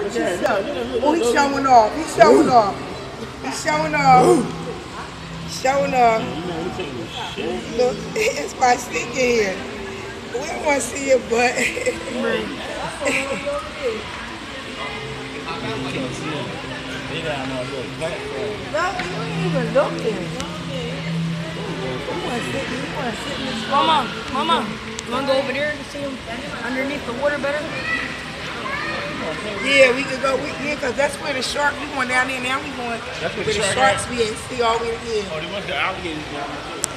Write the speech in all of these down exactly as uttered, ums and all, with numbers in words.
Oh, he's showing off. He's showing off. He's showing off. He's showing off. Look, it's my stick here. We don't want to see your butt. No, you ain't even looking. Mama, Mama, you want to go over there to see him underneath the water better? Yeah, we could go. We, yeah, because that's where the shark. We going down there now. We going that's where, where the, the sharks be at. See all the way here. Oh, they want the alligators down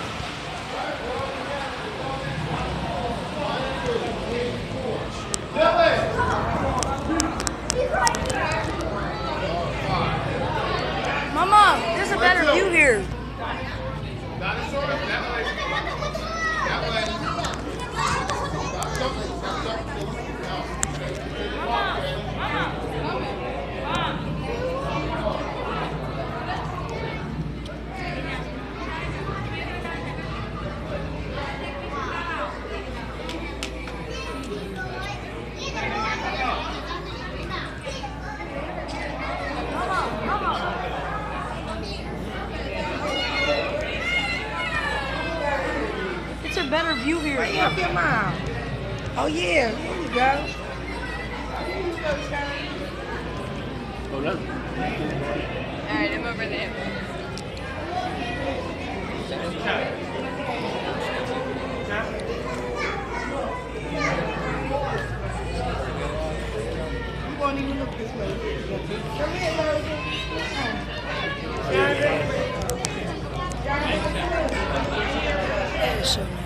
Mama, there's a better view here. It's a better view here. Right up your mom. Oh yeah, there you go. Oh, that's... Alright, I'm over there. You won't even look this way. Come here, Logan. It's so nice.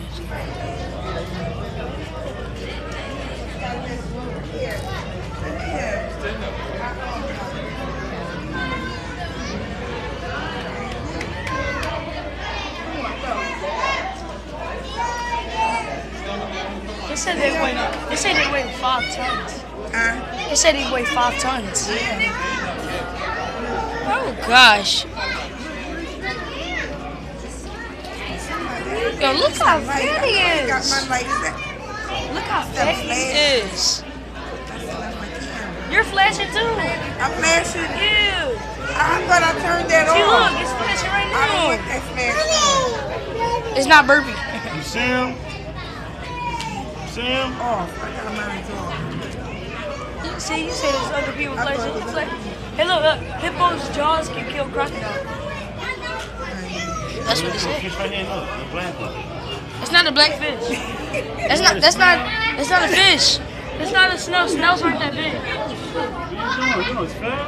They said they weigh. They said they weigh five tons. Huh? They said they weigh five tons. Oh gosh. Yo, look how fat he is. Look how fat he is. You're flashing too. I'm flashing. Ew. I thought I turned that See, on. look, it's flashing right I don't now. want that flash. It's not burping. You see him? See him? Oh, I got mine off. See, you say there's other people flashing. Flash. Hey, look, look, hippo's jaws can kill crocodiles. That's what they say. Fish right here, look, the black one. It's not a black fish. That's not. That's not. That's not a fish. It's not a snail. Snails aren't that big. What are you doing? You know it's foul?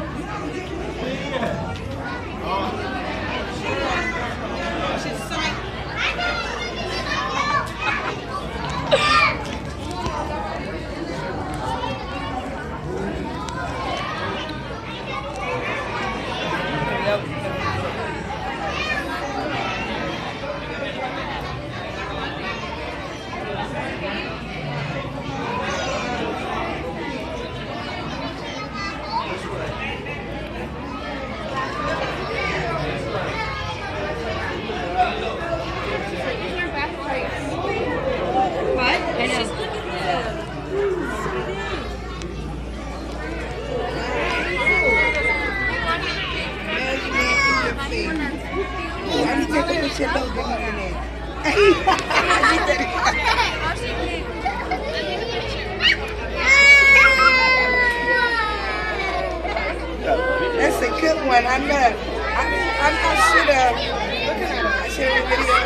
That's a good one. I know. I, I, I should have. Look at her. I should have video.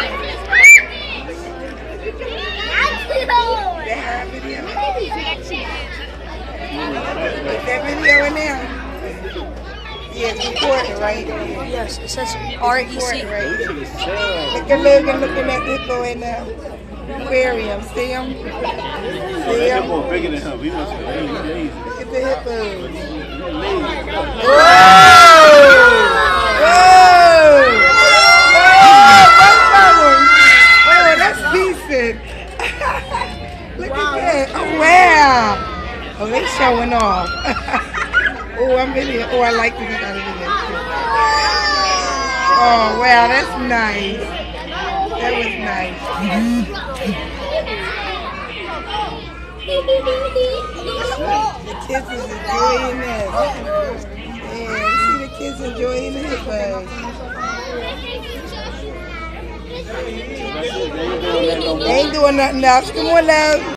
They have video. Put that video in there. Yeah, it's recording, right? Yes, it says R E C. Right? Look at Logan looking at the hippo in the aquarium. See him? See That him? hippo bigger than him. He must be lazy. Look at the hippo. Lazy. Whoa! Whoa! Whoa! Oh, that's decent. Look at that. Oh, wow. Oh, they showing off. Oh, I'm video. Oh, I like this kind of video too. Oh, wow, that's nice. That was nice. The kids is enjoying this. Yeah, you see the kids enjoying the hippos. They ain't doing nothing else. Come on, love.